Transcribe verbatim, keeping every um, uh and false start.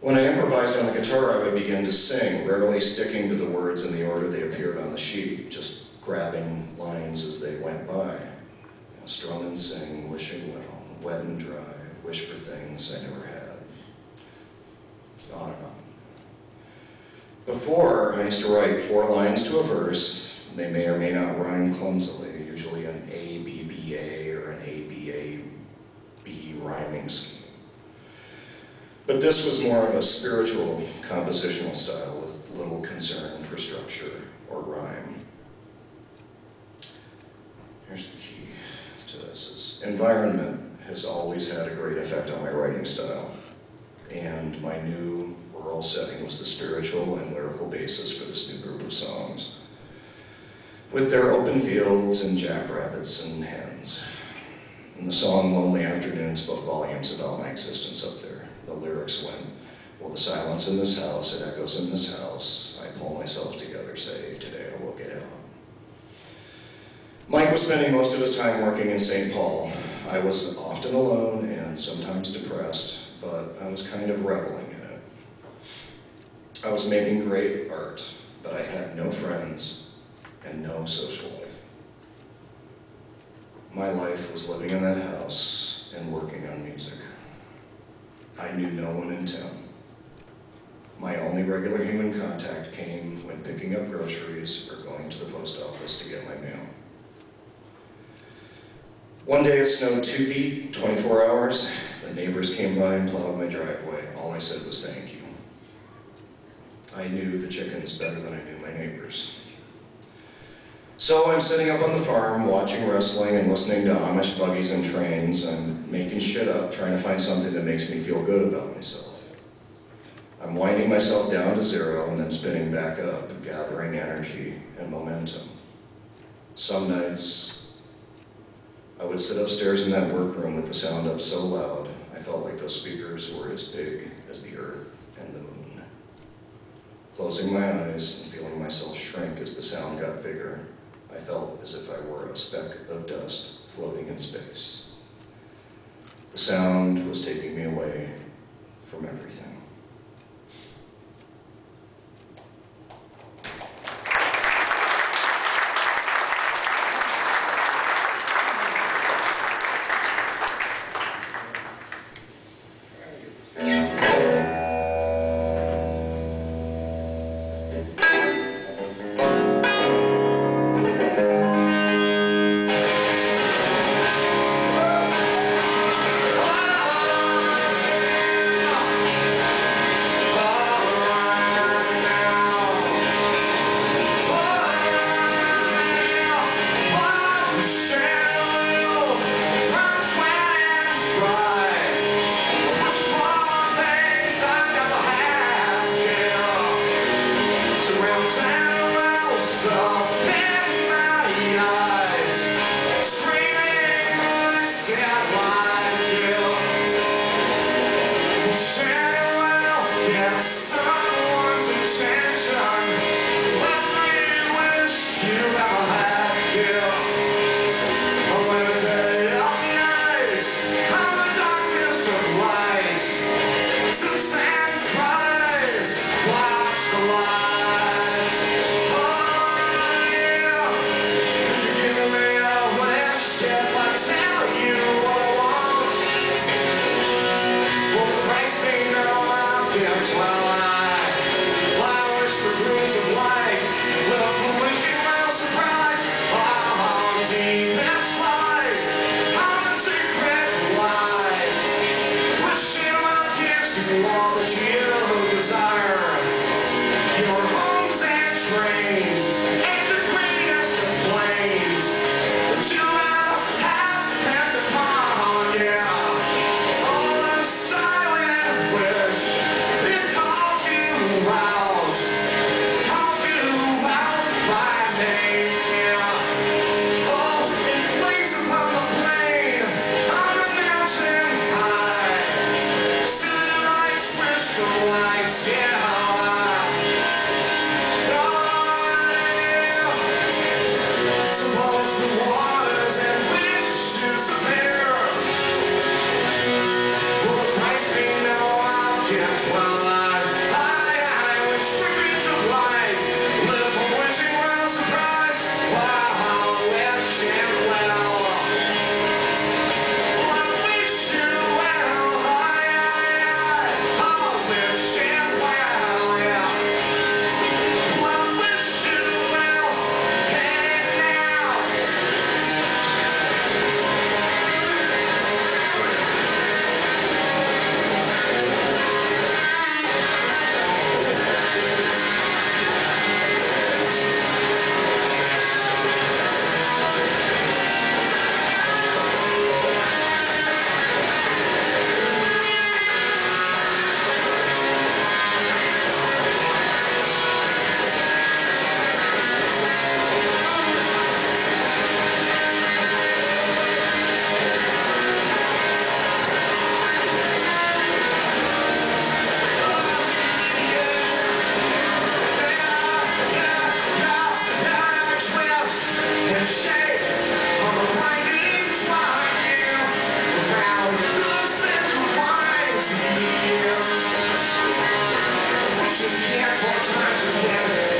When I improvised on the guitar, I would begin to sing, rarely sticking to the words in the order they appeared on the sheet, just grabbing lines as they went by. You know, strum and sing, wishing well, wet and dry, wish for things I never had. On and on. Before, I used to write four lines to a verse. They may or may not rhyme clumsily, usually an A B B A or an A B A B rhyming scheme. But this was more of a spiritual compositional style with little concern for structure or rhyme. Here's the key to this. Is environment has always had a great effect on my writing style, and my new rural setting was the spiritual and lyrical basis for this new group of songs, with their open fields and jackrabbits and hens. And the song Lonely Afternoon spoke volumes about my existence up there. The lyrics went, well, the silence in this house, it echoes in this house. I pull myself together, say, today I will get out. Mike was spending most of his time working in Saint Paul. I was often alone and sometimes depressed, but I was kind of reveling in it. I was making great art, but I had no friends and no social life. My life was living in that house and working on music. I knew no one in town. My only regular human contact came when picking up groceries or going to the post office to get my mail. One day it snowed two feet, twenty-four hours. The neighbors came by and plowed my driveway. All I said was thank you. I knew the chickens better than I knew my neighbors. So I'm sitting up on the farm, watching wrestling and listening to Amish buggies and trains. I'm making shit up, trying to find something that makes me feel good about myself. I'm winding myself down to zero and then spinning back up, gathering energy and momentum. Some nights, I would sit upstairs in that workroom with the sound up so loud, I felt like those speakers were as big as the earth and the moon. Closing my eyes and feeling myself shrink as the sound got bigger, I felt as if I were a speck of dust floating in space. The sound was taking me away from everything. Yeah. Time to get